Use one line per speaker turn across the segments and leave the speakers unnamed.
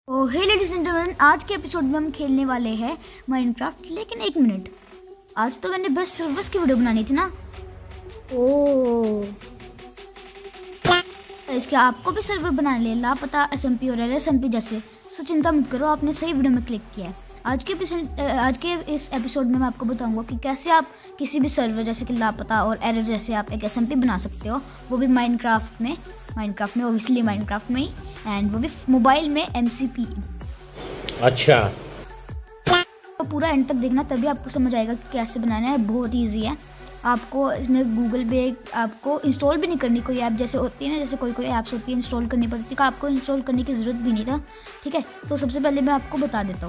Hey ladies and gentleman, आज के episode में हम खेलने वाले हैं माइनक्राफ्ट। लेकिन एक मिनट, आज तो मैंने बेस्ट सर्वर्स की वीडियो बनानी थी ना। इसके आपको भी सर्वर बनाने लिए लापता SMP और SMP जैसे, सो चिंता मत करो, आपने सही वीडियो में क्लिक किया है। आज के इस एपिसोड में मैं आपको बताऊंगा कि कैसे आप किसी भी सर्वर जैसे कि लापता और एरर जैसे आप एक SMP बना सकते हो, वो भी माइनक्राफ्ट में ओबियसली माइनक्राफ्ट में ही, एंड वो भी मोबाइल में MCP।
अच्छा,
तो पूरा एंड तक देखना, तभी आपको समझ आएगा कि कैसे बनाना है। बहुत ईजी है। आपको इसमें गूगल पे आपको इंस्टॉल भी नहीं करनी कोई ऐप जैसे होती है ना, जैसे कोई ऐप्स होती है इंस्टॉल करनी पड़ती है, आपको इंस्टॉल करने की ज़रूरत भी नहीं था। ठीक है, तो सबसे पहले मैं आपको बता देता हूँ।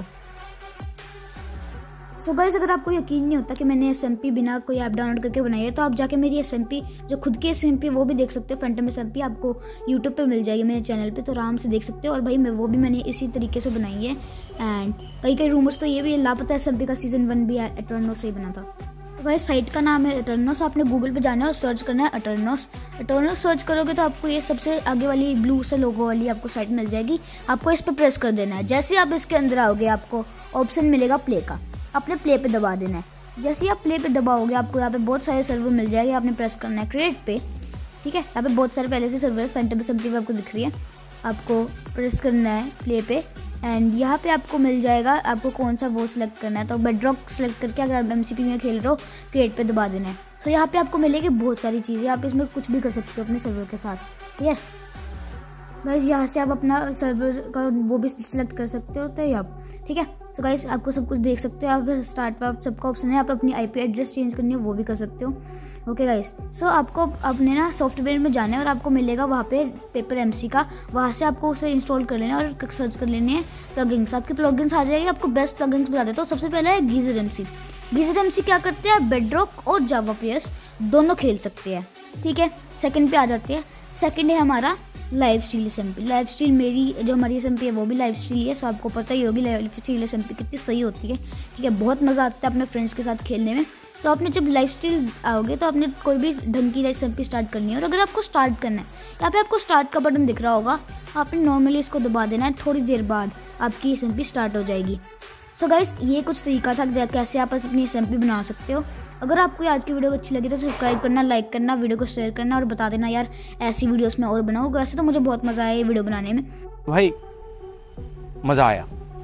सो गाइस, अगर आपको यकीन नहीं होता कि मैंने SMP बिना कोई ऐप डाउनलोड करके बनाई है, तो आप जाके मेरी SMP जो खुद की SMP वो भी देख सकते हो। फैंटम SMP आपको यूट्यूब पे मिल जाएगी मेरे चैनल पे, तो आराम से देख सकते हो। और भाई मैंने इसी तरीके से बनाई है। एंड कई रूमर्स तो ये भी लापता SMP का सीजन 1 भी एटर्नोस से ही बना था। तो भाई साइट का नाम है एटर्नोस। आपने गूगल पे जाना है और सर्च करना है एटर्नोस सर्च करोगे तो आपको ये सबसे आगे वाली ब्लू से लोगो वाली आपको साइट मिल जाएगी। आपको इस पर प्रेस कर देना है। जैसे आप इसके अंदर आओगे आपको ऑप्शन मिलेगा प्ले का, आपने प्ले पे दबा देना है। जैसे ही आप प्ले पे दबाओगे आपको यहाँ पे बहुत सारे सर्वर मिल जाएंगे। आपने प्रेस करना है क्रिएट पे। ठीक है, यहाँ पे बहुत सारे पहले से सर्वर फैंटम SMP आपको दिख रही है। आपको प्रेस करना है प्ले पे, एंड यहाँ पे आपको मिल जाएगा आपको कौन सा वो सिलेक्ट करना है। तो बेडरॉक सेलेक्ट करके अगर आप MCP में खेल रहे हो, क्रिएट पे दबा देना है। सो यहाँ पे आपको मिलेगी बहुत सारी चीज़ें, आप इसमें कुछ भी कर सकते हो अपने सर्वर के साथ। ठीक है गाइस, यहाँ से आप अपना सर्वर का वो भी सिलेक्ट कर सकते हो। तो ये आप ठीक है। सो गाइस, आपको सब कुछ देख सकते हो। आप स्टार्ट पर आप सबका ऑप्शन है, आप अपनी IP एड्रेस चेंज करनी है वो भी कर सकते हो। ओके गाइस, सो आपको अपने ना सॉफ्टवेयर में जाना है और आपको मिलेगा वहाँ पे पेपर MC का। वहाँ से आपको उसे इंस्टॉल कर लेना है और सर्च कर लेने हैं प्लगइन्स। आपके प्लगइन्स आ जाएगी। आपको बेस्ट प्लगइन्स बता देता हूँ। सबसे पहले है गीजर MC क्या करते हैं, बेडरॉक और जावा PS दोनों खेल सकते हैं। ठीक है, सेकंड पे आ जाते हैं। सेकंड है हमारा लाइव स्टील SMP। मेरी जो हमारी SMP है वो भी लाइव स्टील है। सो आपको पता ही होगी लाइव स्टील SMP कितनी सही होती है। ठीक है, बहुत मज़ा आता है अपने फ्रेंड्स के साथ खेलने में। तो आपने जब लाइव स्टील आओगे तो आपने कोई भी ढंग की SMP स्टार्ट करनी है। और अगर आपको स्टार्ट करना है, यहाँ पे आपको स्टार्ट का बटन दिख रहा होगा, आपने नॉर्मली इसको दबा देना है। थोड़ी देर बाद आपकी SMP स्टार्ट हो जाएगी। सो गाइस, ये कुछ तरीका था कैसे आप अपनी SMP बना सकते हो। अगर आपको आज की वीडियो अच्छी लगी तो सब्सक्राइब करना, लाइक करना, वीडियो को शेयर करना और बता देना यार ऐसी वीडियोस में और बनाओ। वैसे तो मुझे बहुत मज़ा आया ये वीडियो बनाने में।
भाई मज़ा आया,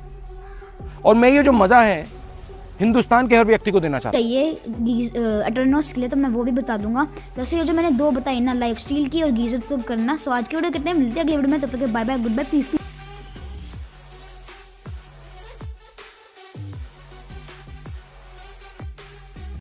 और मैं ये जो मज़ा है हिंदुस्तान के हर व्यक्ति को देना चाहता हूँ।
चाहिए एटर्नोस के लिए तो मैं वो भी बता दूंगा। वैसे ये जो मैंने दो बताई ना, लाइफ स्टील की और गीजर तो करना। सो आज की वीडियो कितने मिलते हैं अगली वीडियो में, तब तक bye bye, goodbye, piece.